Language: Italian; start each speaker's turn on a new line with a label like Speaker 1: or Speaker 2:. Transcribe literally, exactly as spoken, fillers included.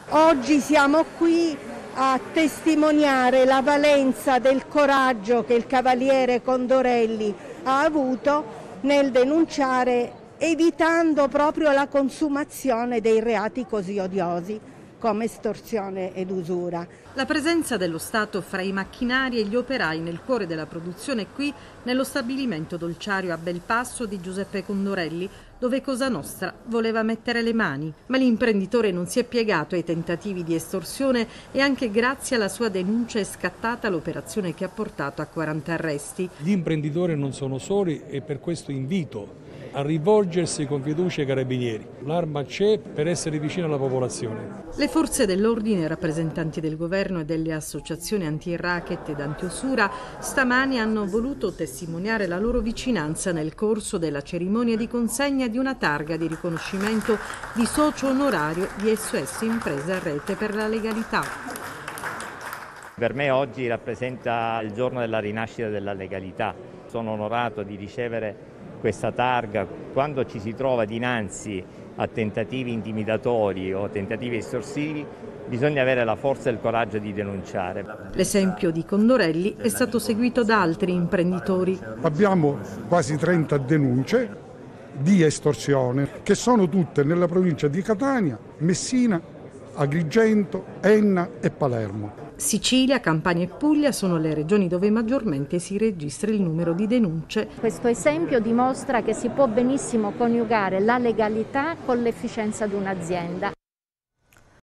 Speaker 1: Oggi siamo qui a testimoniare la valenza del coraggio che il cavaliere Condorelli ha avuto nel denunciare, evitando proprio la consumazione dei reati così odiosi come estorsione ed usura.
Speaker 2: La presenza dello Stato fra i macchinari e gli operai nel cuore della produzione qui, nello stabilimento dolciario a Belpasso di Giuseppe Condorelli, dove Cosa Nostra voleva mettere le mani. Ma l'imprenditore non si è piegato ai tentativi di estorsione e anche grazie alla sua denuncia è scattata l'operazione che ha portato a quaranta arresti.
Speaker 3: Gli imprenditori non sono soli e per questo invito a rivolgersi con fiducia ai carabinieri. L'arma c'è per essere vicino alla popolazione.
Speaker 2: Le forze dell'ordine, rappresentanti del governo e delle associazioni anti-racket ed anti-usura, stamani hanno voluto testimoniare la loro vicinanza nel corso della cerimonia di consegna di una targa di riconoscimento di socio onorario di S O S Impresa Rete per la Legalità.
Speaker 4: Per me oggi rappresenta il giorno della rinascita della legalità. Sono onorato di ricevere questa targa quando ci si trova dinanzi a tentativi intimidatori o tentativi estorsivi. Bisogna avere la forza e il coraggio di denunciare.
Speaker 2: L'esempio di Condorelli è stato seguito da altri imprenditori.
Speaker 5: Abbiamo quasi trenta denunce di estorsione che sono tutte nella provincia di Catania, Messina, Agrigento, Enna e Palermo.
Speaker 2: Sicilia, Campania e Puglia sono le regioni dove maggiormente si registra il numero di denunce.
Speaker 6: Questo esempio dimostra che si può benissimo coniugare la legalità con l'efficienza di un'azienda.